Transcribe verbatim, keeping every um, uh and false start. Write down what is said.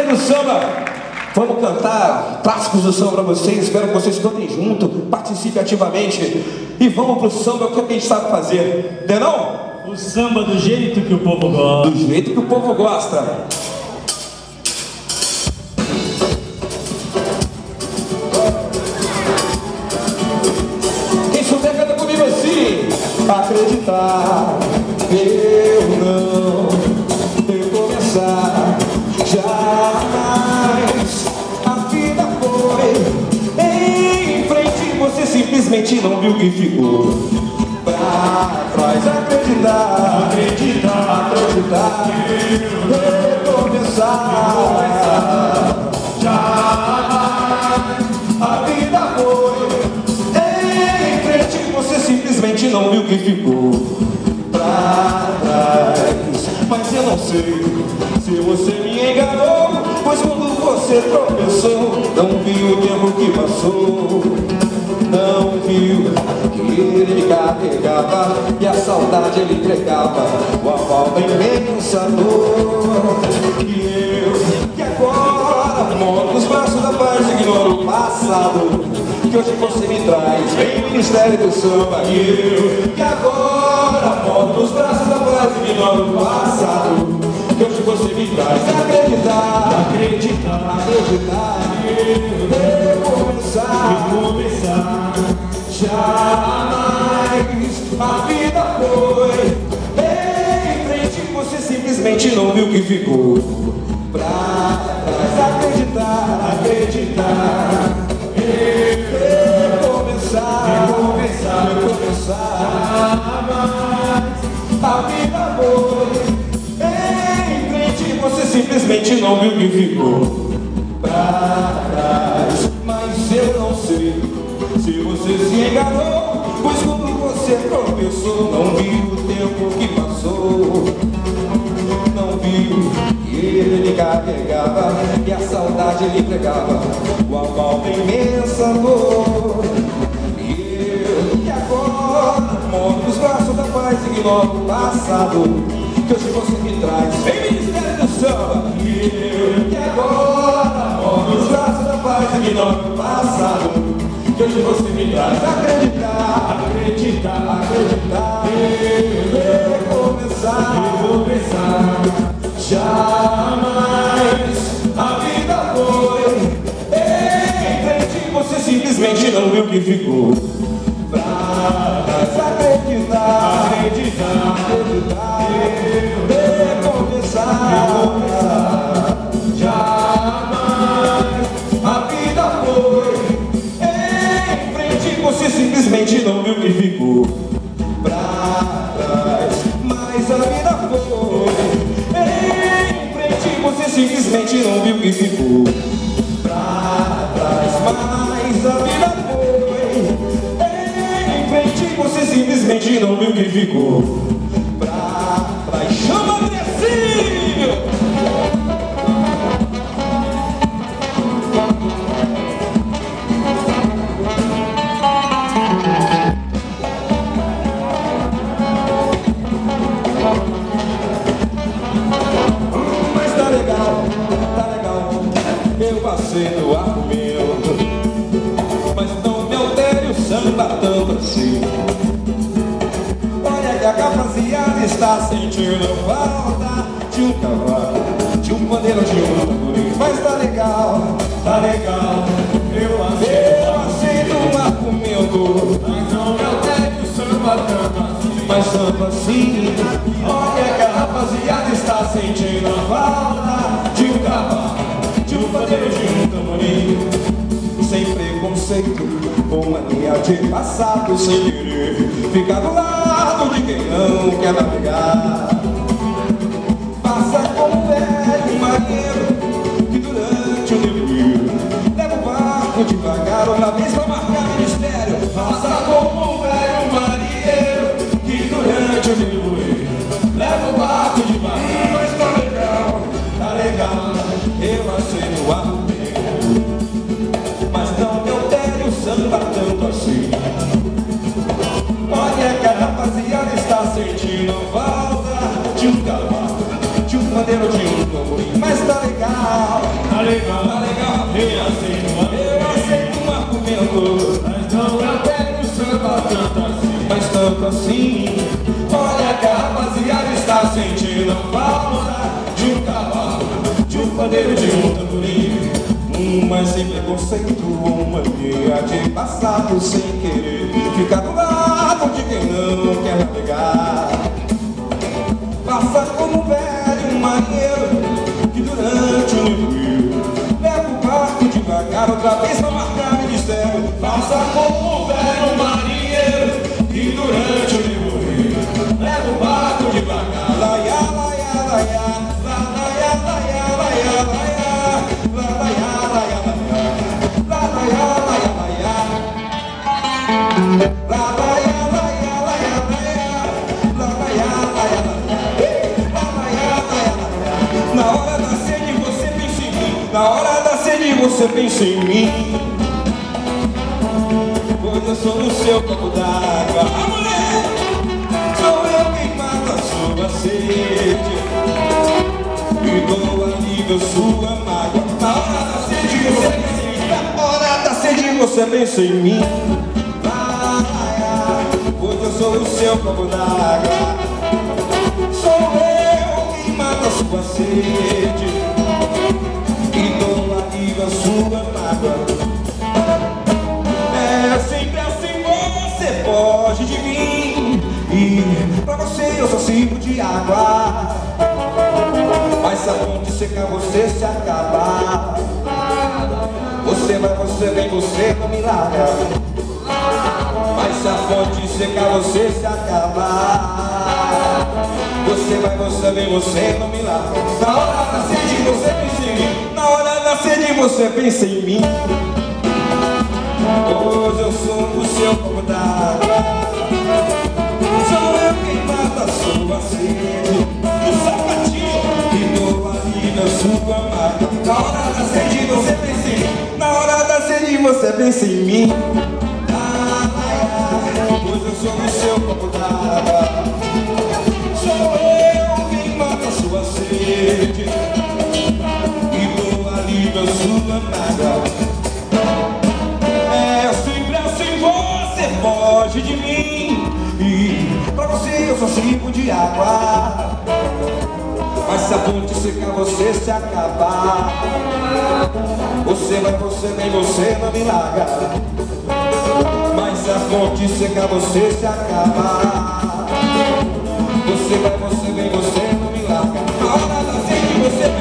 do samba. Vamos cantar clássicos do samba pra vocês. Espero que vocês cantem junto, participem ativamente. E vamos pro samba, que é o que a gente sabe fazer. Não é não? O samba do jeito que o povo gosta. Do jeito que o povo gosta. Quem souber canta comigo assim. Acreditar, eu não devo começar. Jamais a vida foi em frente, você simplesmente não viu que ficou pra trás. Acreditar, acreditar, acreditar, recomeçar. Jamais a vida foi em frente, você simplesmente não viu que ficou pra trás. Mas eu não sei se você me enganou, pois quando você tropeçou, não viu o tempo que passou. Não viu que ele me carregava e a saudade ele entregava, o aval da imensa dor. E eu, que agora monto nos braços da paz, ignoro o passado que hoje você me traz, vem Ministério do Samba. E eu, que agora monto nos braços da paz, ignoro o passado que hoje você me traz. Acreditar, acreditar, acreditar, recomeçar, recomeçar. Jamais a vida foi em frente, você simplesmente não viu que ficou pra trás. Acreditar, acreditar, recomeçar, recomeçar, recomeçar. Jamais a vida foi em frente, você simplesmente não viu que ficou pra trás. Mas eu não sei se você se enganou, pois quando você tropeçou, não viu o tempo que passou. Não viu que ele lhe carregava e a saudade ele entregava, o aval da imensa dor. E eu, que agora moro nos braços da paz, ignoro o passado que hoje você me traz, vem Ministério do Samba. E eu, que agora moro nos braços da paz, ignoro o passado que hoje você me traz. Acreditar, acreditar, acreditar, recomeçar, recomeçar. Jamais a vida foi em frente, você simplesmente não viu que ficou pra trás. Acreditar, acreditar, acreditar, recomeçar, recomeçar. Jamais a vida foi, você simplesmente não viu que ficou pra trás. Mas a vida foi em frente, você simplesmente não viu que ficou pra trás. Mas a vida foi em frente, você simplesmente não viu que ficou pra trás. Chama Andressinho! Passei no argumento, mas não me altere o samba tanto assim. Olha que a rapaziada está sentindo falta de um cavalo, de um pandeiro, de um tamborim. Mas tá legal, tá legal, eu aceito, eu aceito o argumento, mas não me altere o samba tanto assim. Mas samba assim, olha que a rapaziada está sentindo falta de um cavalo, de um pandeiro, de um tamborim. Sem preconceito ou mania de passado, sem querer ficar do lado de quem não quer navegar. Faça como um velho marinheiro que durante o nevoeiro leva o barco devagar uma vez pra marcar mistério. Faça como um velho marinheiro que durante o nevoeiro leva o barco devagar. Mas tá legal, tá legal, eu aceito o argumento, mas não me altere o samba tanto assim. Olha que a rapaziada está sentindo falta de um cavalo, de um pandeiro, de um tamborim. Mas tá legal, tanto assim. Olha que a rapaziada está sentindo a falta de um cavalo, de um pandeiro, de um tamborim. Um mas sem preconceito, uma mania de passar por sem querer, ficar do lado de quem não quer navegar. Passa como um velho marinheiro que durante o nevoeiro leva o barco devagar, outra vez pra marcar o mistério. Passa como um velho marinheiro que durante o nevoeiro leva o barco devagar. Laia, laia, laia, laia, laia, laia, laia, laia, laia, laia, laia, na hora da sede você pensa em mim, na hora da sede você pensa em mim, pois eu sou o seu copo d'água. A mulher, sou eu quem mata a sua sede e dou alívio à sua mágoa. Na hora da sede você pensa em mim, na hora da sede você pensa em mim, pois eu sou o seu copo d'água. Sou eu quem mata a sua sede e dou alívio à sua mágoa. É sempre assim, você foge de mim e pra você eu só sirvo de água. Mas se a fonte secar você se acabar, você vai, você vem, você não me larga. Mas se a fonte secar você se acabar, você vai, você vem, você não me larga. Na hora da sede você pensa em mim, na hora da sede você pensa em mim, pois eu sou o seu copo d'água. Sou eu quem mata a sua sede, o sapatinho que dou alívio à sua mágoa. Na hora da sede você pensa em mim, na hora da sede você pensa em mim, pois eu sou o seu copo d'água. Sou eu quem mata a sua sede e dou alívio à sua mágoa. É sempre assim, você foge de mim e pra você eu só sirvo de água. Mas se a fonte secar você se acabar, você vai, você vem, você não me larga. Mas se a fonte secar você se acabar, você vai, você vem, você não me larga. Na hora da sede você